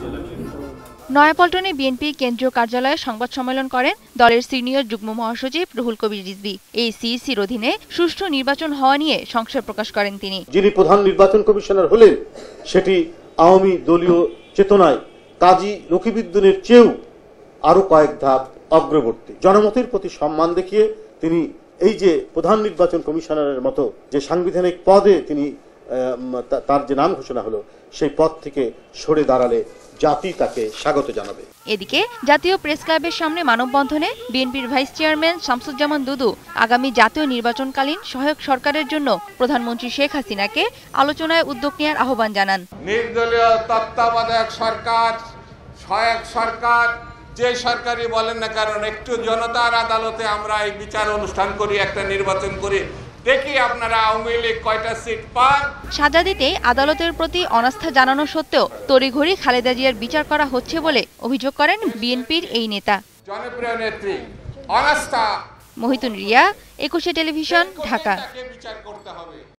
নয়াপল্টনে বিএনপি কেন্দ্রীয় কার্যালয়ে সংবাদ সম্মেলন করেন দলের সিনিয়র যুগ্ম মহাসচিব রুহুল কবির রিজভী। এই সিইসির অধীনে সুষ্ঠু নির্বাচন হওয়া নিয়ে সংশয় প্রকাশ করেন তিনি। যিনি প্রধান নির্বাচন কমিশনার হলেন সেটি আওয়ামী দলীয় চেতনায় কাজী রকিবউদ্দিনের চেয়েও আরো কয়েক ধাপ অগ্রবর্তী। জনমতের প্রতি সম্মান দেখিয়ে তিনি এই যে প্রধান নির্বাচন কমিশনারের মতো যে সাংবিধানিক পদে তিনি তার যে নাম ঘোষণা হলো সেই পদ থেকে সরে দাঁড়ালে জাতি তাকে স্বাগত জানাবে। এদিকে জাতীয় প্রেস ক্লাবের সামনে মানববন্ধনে বিএনপির ভাইস চেয়ারম্যান শামসুজ্জামান দুদু আগামী জাতীয় নির্বাচনকালীন সহায়ক সরকারের জন্য প্রধানমন্ত্রী শেখ হাসিনাকে আলোচনায় উদ্যোগ নেওয়ার আহ্বান জানান। নির্দলীয় তত্ত্বাবধায়ক সরকার, সহায়ক সরকার, যে সরকারই বলেন না কারণ একটু জনতার আদালতে আমরা এই বিচার অনুষ্ঠান করি, একটা নির্বাচন করি, দেখি আপনারা আওয়ামী লীগ কয়টা সিট পান। সাজা দিতে আদালতের প্রতি অনাস্থা জানানো সত্ত্বেও তড়িঘড়ি খালেদা জিয়ার বিচার করা হচ্ছে বলে অভিযোগ করেন বিএনপির এই নেতা। জনপ্রিয় নেত্রী অনাস্থা। মহিতুন রিয়া, 21 টেলিভিশন, ঢাকা।